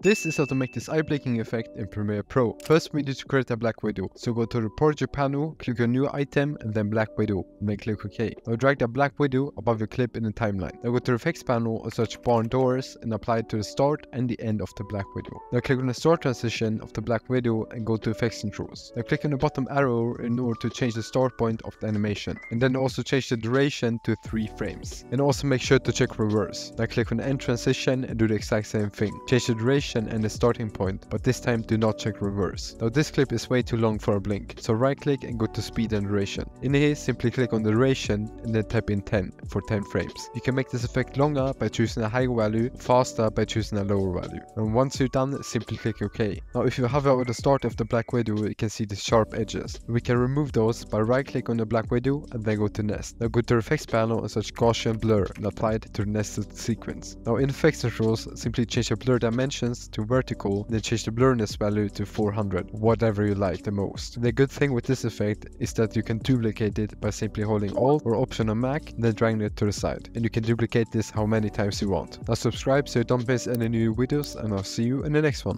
This is how to make this eye blinking effect in Premiere Pro. First we need to create a black widow. So go to the project panel, click on new item and then black widow. Then click OK. Now drag the black widow above your clip in the timeline. Now go to the effects panel and search barn doors and apply it to the start and the end of the black widow. Now click on the start transition of the black widow and go to effects controls. Now click on the bottom arrow in order to change the start point of the animation. And then also change the duration to 3 frames. And also make sure to check reverse. Now click on the end transition and do the exact same thing. Change the duration and the starting point, but this time do not check reverse. Now this clip is way too long for a blink, so right click and go to speed and duration. In here simply click on the duration and then type in 10 for 10 frames. You can make this effect longer by choosing a higher value, faster by choosing a lower value. And once you're done, simply click OK. Now if you hover over the start of the black widow, you can see the sharp edges. We can remove those by right click on the black widow and then go to nest. Now go to the effects panel and search Gaussian blur and apply it to the nested sequence. Now in effects controls, simply change the blur dimensions to vertical, then change the blurriness value to 400, whatever you like the most. The good thing with this effect is that you can duplicate it by simply holding Alt or Option on Mac, then dragging it to the side. And you can duplicate this how many times you want. Now subscribe so you don't miss any new videos, and I'll see you in the next one.